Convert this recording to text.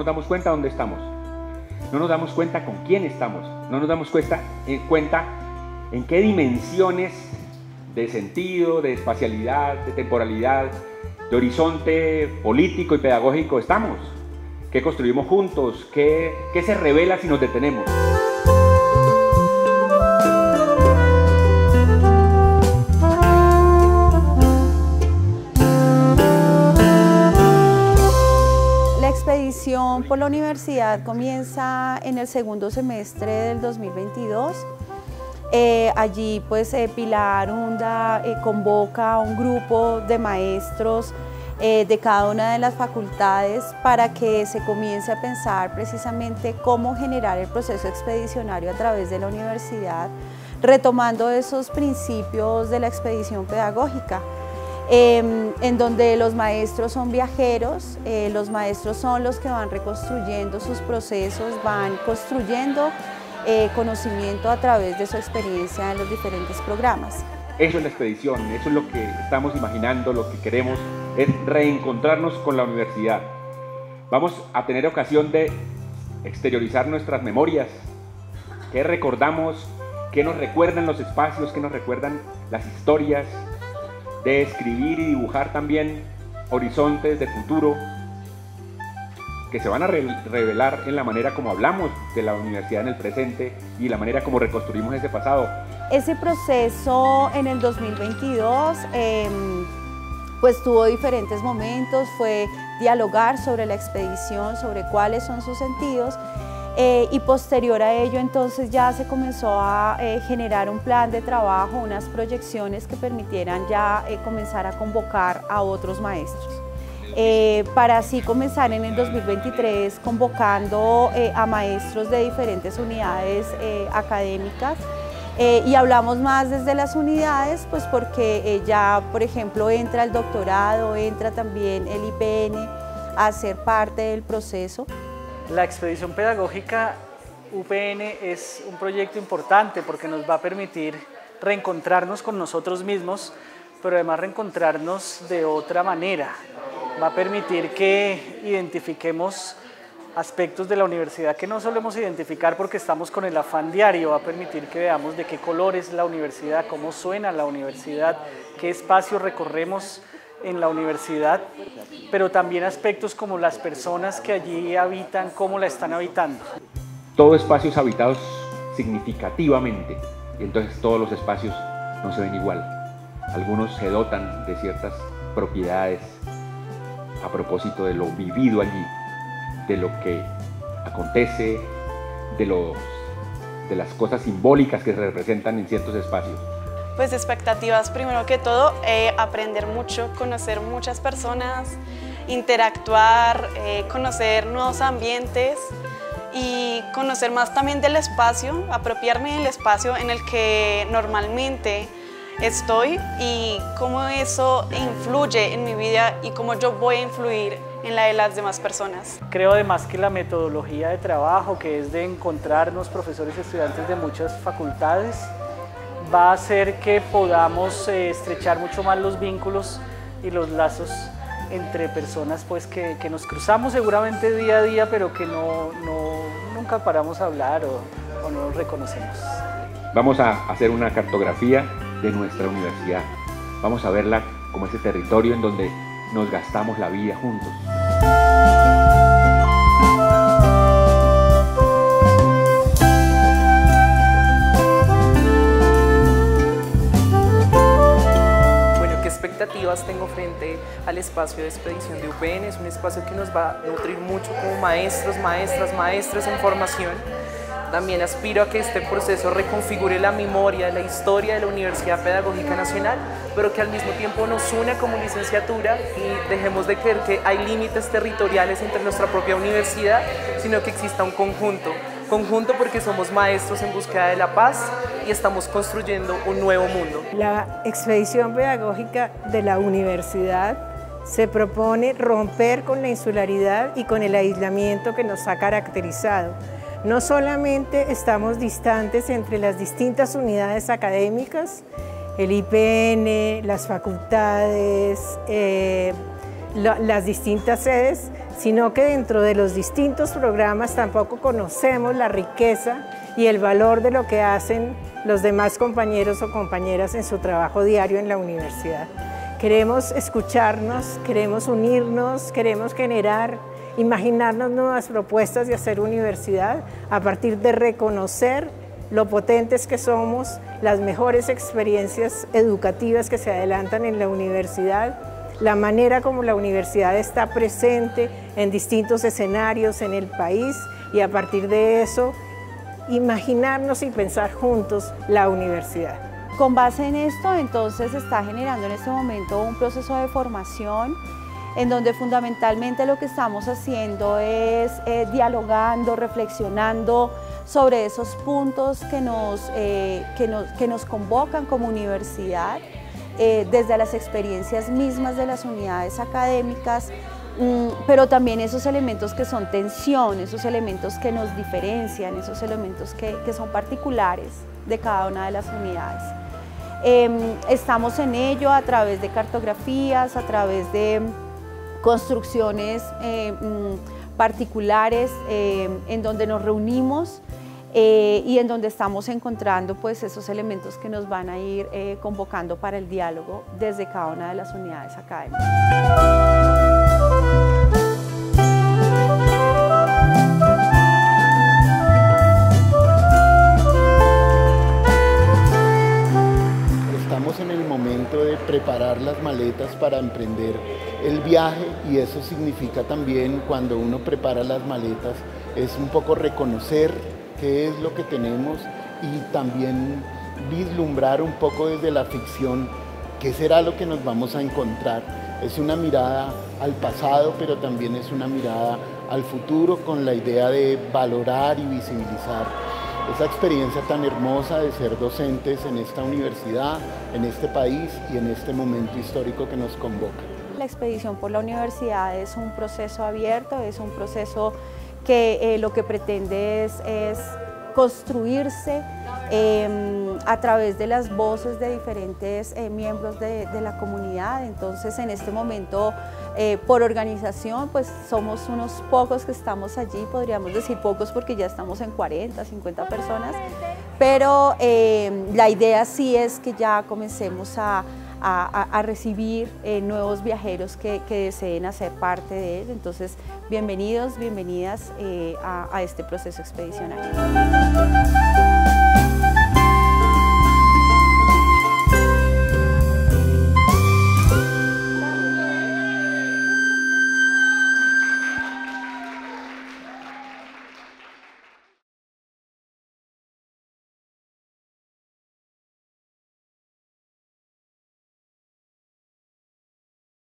damos cuenta dónde estamos, no nos damos cuenta con quién estamos, no nos damos cuenta en qué dimensiones de sentido, de espacialidad, de temporalidad, de horizonte político y pedagógico estamos, qué construimos juntos, qué se revela si nos detenemos. La expedición por la universidad comienza en el segundo semestre del 2022. Allí pues Pilar Hunda convoca a un grupo de maestros de cada una de las facultades para que se comience a pensar precisamente cómo generar el proceso expedicionario a través de la universidad, retomando esos principios de la expedición pedagógica. En donde los maestros son viajeros, los maestros son los que van reconstruyendo sus procesos, van construyendo conocimiento a través de su experiencia en los diferentes programas. Eso es la expedición, eso es lo que estamos imaginando, lo que queremos es reencontrarnos con la universidad. Vamos a tener ocasión de exteriorizar nuestras memorias, qué recordamos, qué nos recuerdan los espacios, qué nos recuerdan las historias, de escribir y dibujar también horizontes de futuro que se van a revelar en la manera como hablamos de la universidad en el presente y la manera como reconstruimos ese pasado. Ese proceso en el 2022 pues tuvo diferentes momentos, fue dialogar sobre la expedición, sobre cuáles son sus sentidos. Y posterior a ello entonces ya se comenzó a generar un plan de trabajo, unas proyecciones que permitieran ya comenzar a convocar a otros maestros. Para así comenzar en el 2023 convocando a maestros de diferentes unidades académicas y hablamos más desde las unidades pues porque ya por ejemplo entra el doctorado, entra también el IPN a ser parte del proceso. La expedición pedagógica UPN es un proyecto importante porque nos va a permitir reencontrarnos con nosotros mismos, pero además reencontrarnos de otra manera. Va a permitir que identifiquemos aspectos de la universidad que no solemos identificar porque estamos con el afán diario, va a permitir que veamos de qué color es la universidad, cómo suena la universidad, qué espacios recorremos en la universidad, pero también aspectos como las personas que allí habitan, cómo la están habitando. Todo espacio es habitado significativamente y entonces todos los espacios no se ven igual. Algunos se dotan de ciertas propiedades a propósito de lo vivido allí, de lo que acontece, de las cosas simbólicas que se representan en ciertos espacios. Pues expectativas, primero que todo, aprender mucho, conocer muchas personas, interactuar, conocer nuevos ambientes y conocer más también del espacio, apropiarme del espacio en el que normalmente estoy y cómo eso influye en mi vida y cómo yo voy a influir en la de las demás personas. Creo además que la metodología de trabajo, que es de encontrarnos profesores y estudiantes de muchas facultades, va a hacer que podamos estrechar mucho más los vínculos y los lazos entre personas pues, que nos cruzamos seguramente día a día, pero que nunca paramos a hablar o no nos reconocemos. Vamos a hacer una cartografía de nuestra universidad. Vamos a verla como ese territorio en donde nos gastamos la vida juntos. Expectativas tengo frente al espacio de expedición de UPN. Es un espacio que nos va a nutrir mucho como maestros, maestras, maestros en formación. También aspiro a que este proceso reconfigure la memoria, la historia de la Universidad Pedagógica Nacional, pero que al mismo tiempo nos una como licenciatura y dejemos de creer que hay límites territoriales entre nuestra propia universidad, sino que exista un conjunto porque somos maestros en búsqueda de la paz y estamos construyendo un nuevo mundo. La expedición pedagógica de la universidad se propone romper con la insularidad y con el aislamiento que nos ha caracterizado. No solamente estamos distantes entre las distintas unidades académicas, el IPN, las facultades, las distintas sedes, sino que dentro de los distintos programas tampoco conocemos la riqueza y el valor de lo que hacen los demás compañeros o compañeras en su trabajo diario en la universidad. Queremos escucharnos, queremos unirnos, queremos generar, imaginarnos nuevas propuestas de hacer universidad a partir de reconocer lo potentes que somos, las mejores experiencias educativas que se adelantan en la universidad, la manera como la universidad está presente en distintos escenarios en el país y a partir de eso imaginarnos y pensar juntos la universidad. Con base en esto, entonces, se está generando en este momento un proceso de formación en donde fundamentalmente lo que estamos haciendo es dialogando, reflexionando sobre esos puntos que nos convocan como universidad, desde las experiencias mismas de las unidades académicas, pero también esos elementos que son tensión, esos elementos que nos diferencian, esos elementos que son particulares de cada una de las unidades. Estamos en ello a través de cartografías, a través de construcciones particulares en donde nos reunimos y en donde estamos encontrando pues esos elementos que nos van a ir convocando para el diálogo desde cada una de las unidades académicas. Estamos en el momento de preparar las maletas para emprender el viaje y eso significa también cuando uno prepara las maletas es un poco reconocer qué es lo que tenemos y también vislumbrar un poco desde la ficción qué será lo que nos vamos a encontrar. Es una mirada al pasado, pero también es una mirada al futuro con la idea de valorar y visibilizar esa experiencia tan hermosa de ser docentes en esta universidad, en este país y en este momento histórico que nos convoca. La expedición por la universidad es un proceso abierto, es un proceso que lo que pretende es construirse a través de las voces de diferentes miembros de la comunidad. Entonces, en este momento, por organización, pues somos unos pocos que estamos allí, podríamos decir pocos porque ya estamos en 40, 50 personas, pero la idea sí es que ya comencemos a recibir nuevos viajeros que deseen hacer parte de él. Entonces, bienvenidos, bienvenidas a este proceso expedicionario.